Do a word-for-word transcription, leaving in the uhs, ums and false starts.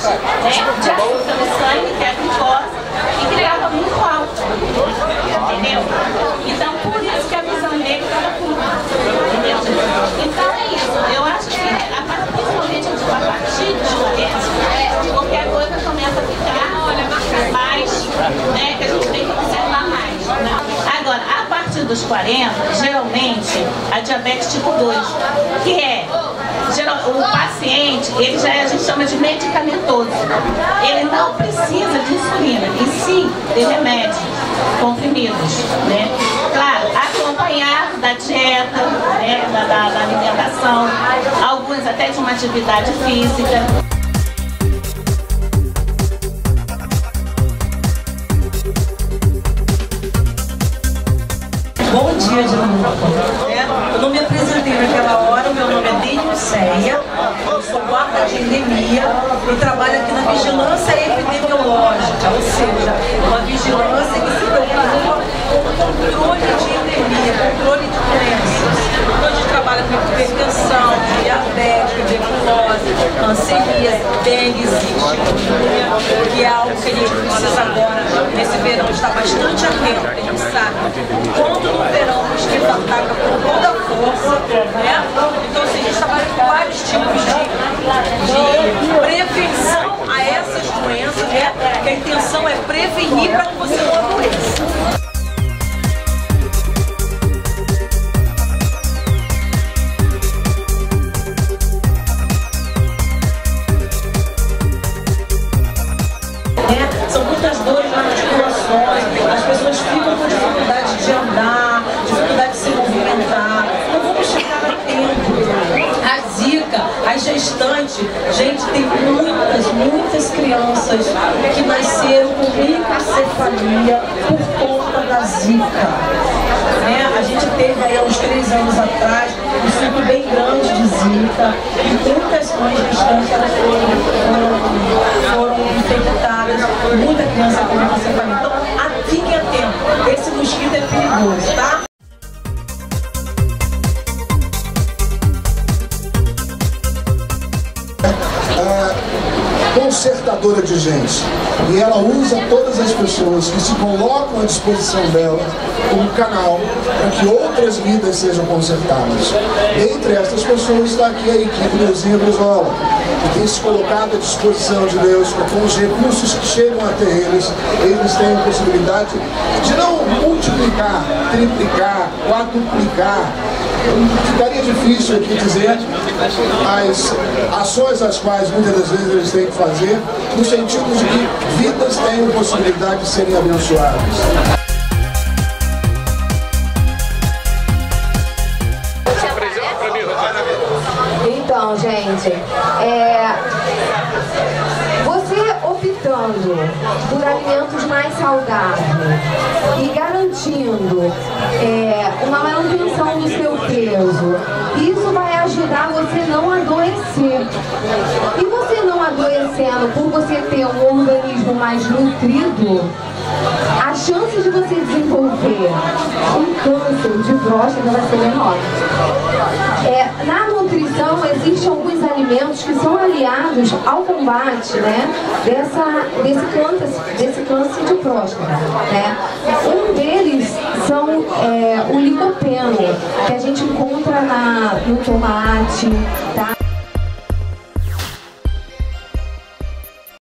né, de açúcar no sangue, que é a glicose, e que estava muito alta, entendeu? Então, por isso que a visão dele estava curta, entendeu? Então é isso, eu acho que a partir, principalmente a partir dos quarenta, qualquer coisa começa a ficar mais, né, que a gente tem que observar mais. Né? Agora, a partir dos quarenta, geralmente, a diabetes tipo dois, que é geral, o paciente, ele já é, a gente chama de medicamentoso. Ele não precisa de insulina, e sim de remédios, comprimidos, né? Claro, acompanhado da dieta, né, da, da, da alimentação, alguns até de uma atividade física. Bom dia de novo. É, eu não me apresentei naquela hora, o meu nome é Denilceia, eu sou guarda de endemia e trabalho aqui na vigilância epidemiológica, ou seja, uma vigilância que se preocupa com o controle de endemia, controle de doenças. Então a gente trabalha com hipertensão, diabetes, tuberculose, hanseníase, dengue, chikungunya, que é algo que a gente precisa agora, nesse verão, estar bastante atento, porque a gente sabe quando no verão o mosquito ataca com toda a força, né? Então assim, a gente trabalha com vários tipos de, de prevenção a essas doenças, né? Que a intenção é prevenir para que você não adoeça. São muitas dores nas articulações, as pessoas ficam com dificuldade de andar, dificuldade de se movimentar. Não vamos chegar a tempo. A zika, as gestantes, gente, tem muitas, muitas crianças que nasceram com microcefalia por conta da zika. Né? A gente teve aí há uns três anos atrás um surto bem grande de zika e muitas mães gestantes elas foram, foram, foram infectadas, muita criança com microcefalia. Então, fiquem atentos, esse mosquito é perigoso, tá? Consertadora de gente, e ela usa todas as pessoas que se colocam à disposição dela como canal para que outras vidas sejam consertadas. Entre essas pessoas está aqui a equipe Neuzinha Brizola, que tem se colocado à disposição de Deus para com os recursos que chegam até eles, eles têm a possibilidade de não multiplicar, triplicar, quadruplicar. Ficaria difícil aqui dizer as ações as quais muitas das vezes eles têm que fazer, no sentido de que vidas têm a possibilidade de serem abençoadas. Então, gente, é, você optando por alimentos mais saudáveis e garantindo é, uma manutenção do seu peso, isso vai ajudar você não adoecer. E você não adoecendo, por você ter um organismo mais nutrido, a chance de você desenvolver um câncer de próstata vai ser menor. É, na nutrição existem alguns alimentos que são aliados ao combate, né, dessa, desse, câncer, desse câncer de próstata. Né? Um deles são é, o licopeno, que a gente encontra na, no tomate, tá?